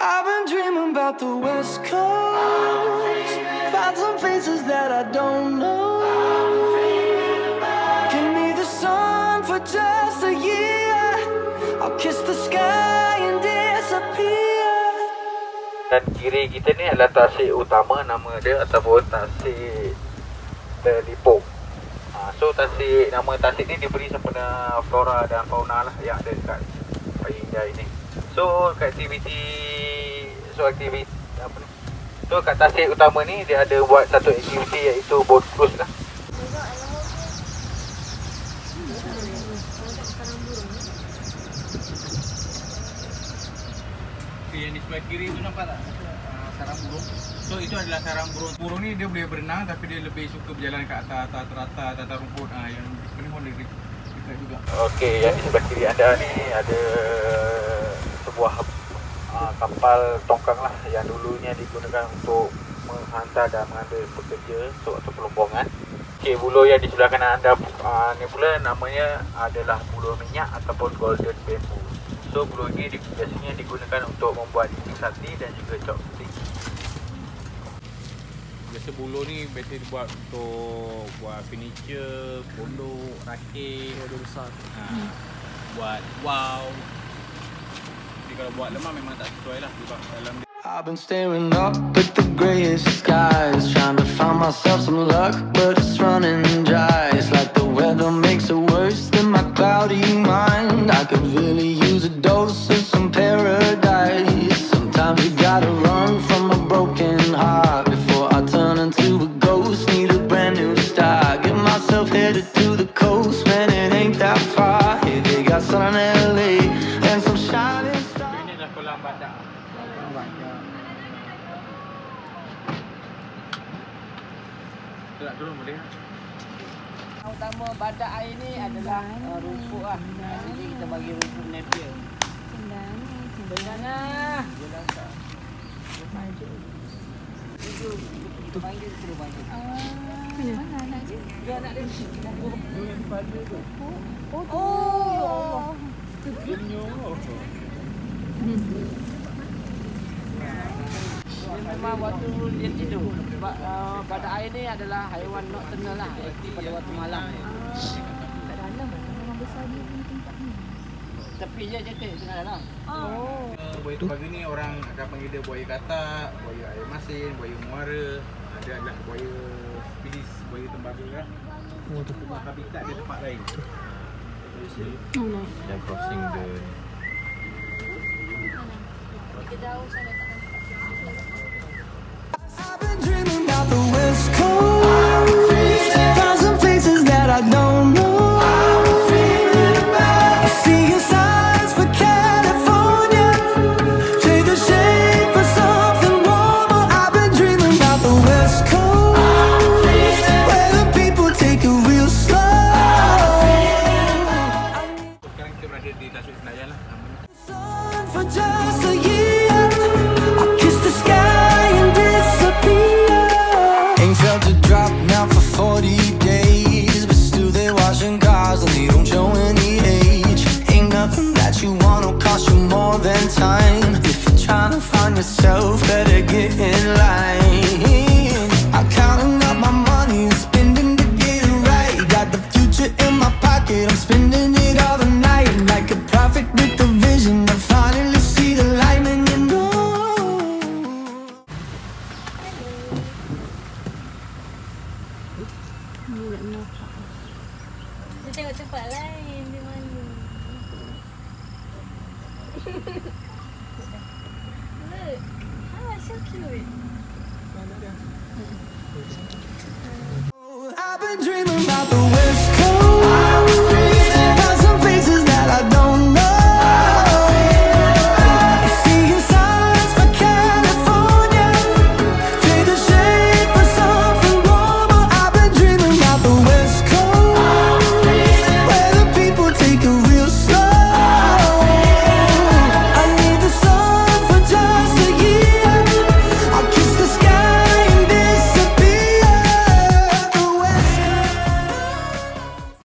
I've been dreaming about the West Coast. Find some faces that I don't know. Give me the sun for just a year. I'll kiss the sky and disappear. Dan kiri kita ni adalah tasik utama nama dia ataupun tasik Telipong. So nama tasik ni diberi sempena flora dan fauna lah yang ada dekat Payung Jaya ni. So kat tasik utama ni dia ada buat satu aktiviti iaitu boat cruise lah. Okay, yang di sebelah kiri tu nampak tak? Sarang burung. So itu adalah sarang burung. Burung ni dia boleh berenang tapi dia lebih suka berjalan kat atas rumput. Yang ni pun dekat juga. Okey, yang di sebelah kiri anda ni ada sebuah kapal tongkang lah yang dulunya digunakan untuk menghantar dan mengambil pekerja atau pelombongan. Okey, buluh yang di sebelah kanan anda ni pula namanya adalah buluh minyak ataupun golden bamboo. So buluh ini biasanya digunakan untuk membuat dinding sati dan juga chopstick. Biasa buluh ni biasa dibuat untuk buat furniture, pondok, rakit, dia besar. Buat wow. Jadi kalau buat lemah memang tak sesuai lah sebab dalam I've been staring up at the greyest skies, trying to find myself some luck, but it's running dry. It's like the weather makes it worse than my cloudy mind. I could really use a dose of some paradise. Sometimes you gotta run from a broken heart before I turn into a ghost. Need a brand new start. Get myself headed to the coast, man, it ain't that far. Hey, they got sun in LA and some shining stars. ini adalah kolam badak. Turun boleh. Utama badak air ni adalah rumput lah. Jadi kita bagi rumput napier. Cendana. Kita panggil suruh panggil. Mana anak je? Dia anak dia. Yang pada tu. Oh. Memang waktu dia tidur. Sebab badak air ni adalah haiwan nocturnal lah, aktif pada waktu malam. Kat dalam memang besar dia punya tingkat ni. Tepi je tengah dalam. Buaya tembaga ni orang akan panggil dia buaya katak, buaya air masin, buaya muara. Dia adalah buaya spesies buaya tembaga lah. Sebab habitat dia tempat lain. Yang crossing the Kita jauh sana tak nampak. I've been dreaming about the West Coast. Found some places that I don't know. Seeing signs for California. Trade the shade for something warmer. I've been dreaming about the West Coast, where the people take it real slow. sekarang kita berada di Tasik Senayan lah. Sun for just a year. I'll kiss the sky and disappear. Ain't felt a drop now for 40 days, but still they're washing cars and they don't show any age. Ain't nothing that you want will cost you more than time. If you're trying to find yourself, better get in line. I'm counting up my money and spending to get it right. Got the future in my pocket, I'm spending it all the night. Like a prophet with a vision, I finally see the light, and you know. Dia tengok tempat lain di mana. Look. So cute. I've been dreaming